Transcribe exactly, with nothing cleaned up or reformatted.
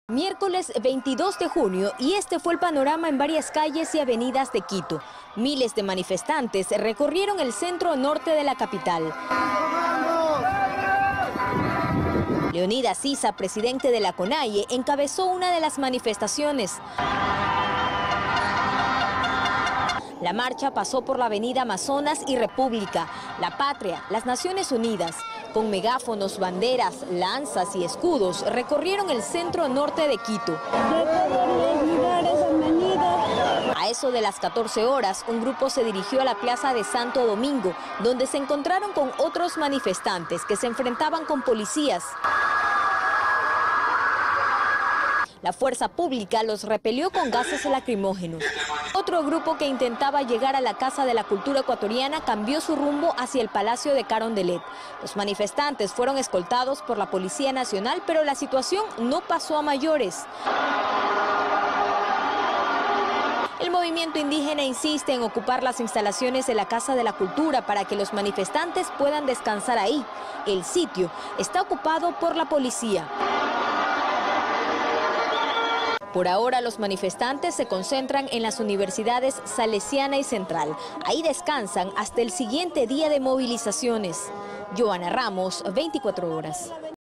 Miércoles veintidós de junio y este fue el panorama en varias calles y avenidas de Quito. Miles de manifestantes recorrieron el centro norte de la capital. Leonidas Issa, presidente de la CONAIE, encabezó una de las manifestaciones. La marcha pasó por la avenida Amazonas y República, La Patria, las Naciones Unidas. Con megáfonos, banderas, lanzas y escudos recorrieron el centro norte de Quito. A eso de las catorce horas, un grupo se dirigió a la Plaza de Santo Domingo, donde se encontraron con otros manifestantes que se enfrentaban con policías. La fuerza pública los repelió con gases lacrimógenos. Otro grupo que intentaba llegar a la Casa de la Cultura Ecuatoriana cambió su rumbo hacia el Palacio de Carondelet. Los manifestantes fueron escoltados por la Policía Nacional, pero la situación no pasó a mayores. El movimiento indígena insiste en ocupar las instalaciones de la Casa de la Cultura para que los manifestantes puedan descansar ahí. El sitio está ocupado por la policía. Por ahora, los manifestantes se concentran en las universidades Salesiana y Central. Ahí descansan hasta el siguiente día de movilizaciones. Joana Ramos, veinticuatro horas.